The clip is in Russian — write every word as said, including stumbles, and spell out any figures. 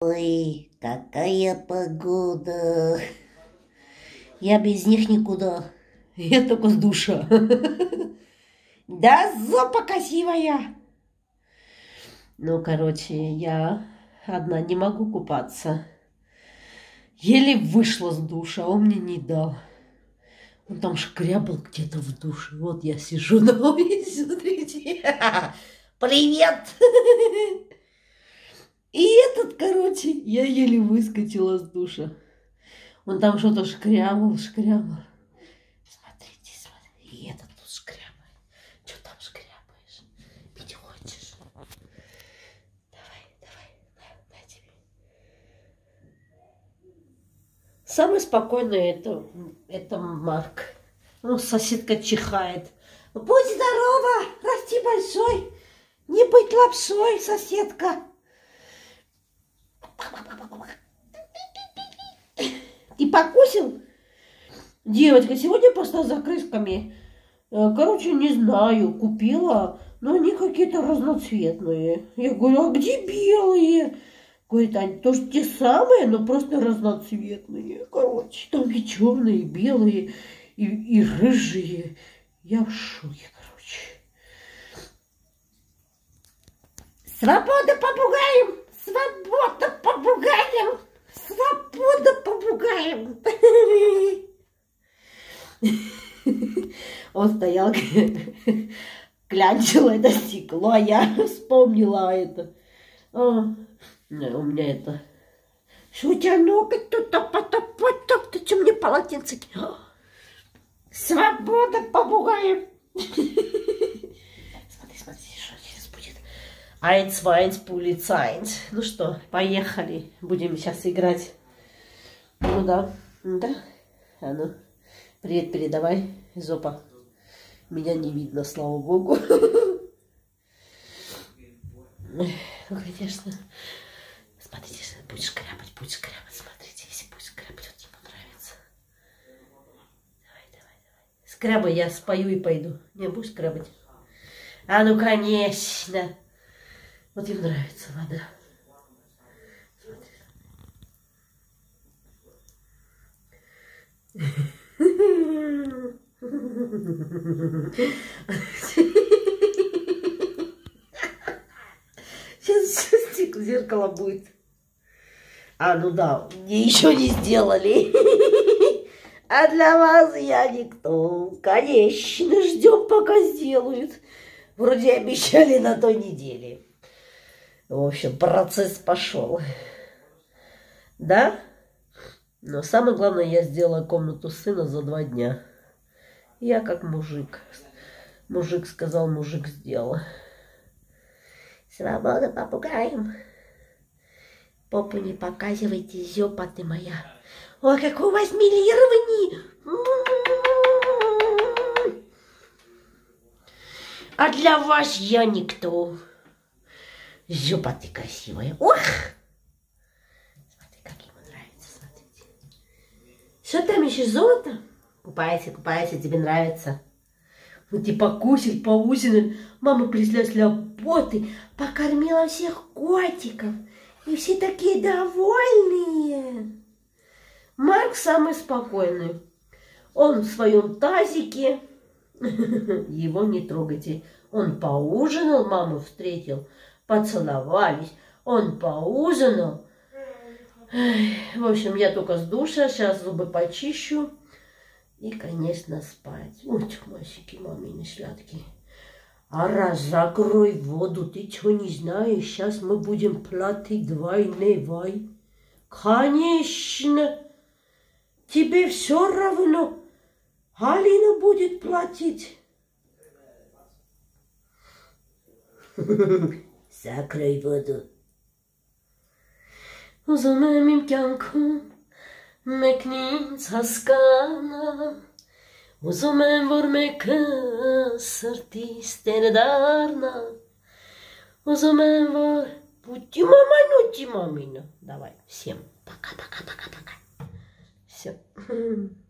Ой, какая погода. Я без них никуда. Я только с душа. Да, зопа красивая. Ну, короче, я одна не могу купаться. Еле вышла с душа, а он мне не дал. Он там шкрябал где-то в душе. Вот я сижу на улице, смотрите. Привет! И этот, короче, я еле выскочила с душа. Он там что-то шкрябал, шкрябал. Смотрите, смотрите. И этот тут шкрябает. Что там шкрябаешь? Пить хочешь? Давай, давай, на, на тебе. Самый спокойный это, это Марк. Ну, соседка чихает. Будь здорова, расти большой. Не быть лапшой, соседка. Ты покусил? Девочка, сегодня пошла за крышками. Короче, не знаю, купила, но они какие-то разноцветные. Я говорю, а где белые? Говорит, они тоже те самые, но просто разноцветные. Короче, там и черные, и белые, и, и рыжие. Я в шоке, короче. Свобода попугаем! Свобода попугаем! Свобода попугаем! Он стоял, клянчил это стекло, а я вспомнила это. О, у меня это... Что у тебя ноготь тут, топ-топ-топ, ты что мне полотенце? Свобода попугаем! Смотри, смотри, что сейчас будет. Eins, eins, полицайнс. Ну что, поехали. Будем сейчас играть. Ну да, да. А ну, привет передавай, Зопа. Меня не видно, слава богу. Ну, конечно. Смотрите, будешь шкрябать, будешь шкрябать. Смотрите, если будешь шкрябать, вот ему нравится. Давай, давай, давай. Скрябай, я спою и пойду. Не, будешь шкрябать? А ну, конечно. Вот им нравится, ладно. Смотри. Сейчас, сейчас зеркало будет. А, ну да, мне еще не сделали. А для вас я никто. Конечно, ждем, пока сделают. Вроде обещали на той неделе. В общем, процесс пошел. Да? Но самое главное, я сделала комнату сына за два дня. Я как мужик. Мужик сказал, мужик сделал. Свобода попугаем. Попу не показывайте, зёпа ты моя. Ой, какое у вас милирование! А для вас я никто. Зёпа ты красивая. Ох! Смотри, как ему нравится, смотрите. Что там еще, золото? Купайся, купайся, тебе нравится. Вот и покусил, поужинал. Мама пришла с работы, покормила всех котиков. И все такие довольные. Марк самый спокойный. Он в своем тазике. Его не трогайте. Он поужинал, маму встретил. Поцеловались. Он поужинал. В общем, я только с душа. Сейчас зубы почищу. И, конечно, спать. Ой, мальчики, мамины сладкие. А раз закрой воду, ты что не знаешь? Сейчас мы будем платить двойной. Конечно. Тебе все равно. Алина будет платить. Закрой воду. Uzumem imkankum meknin saskana. Uzumem vormeka sărtiste darna. Uzumem vor пути мама, ну ти мамина. Давай, всем пока-пока-пока-пока. Все.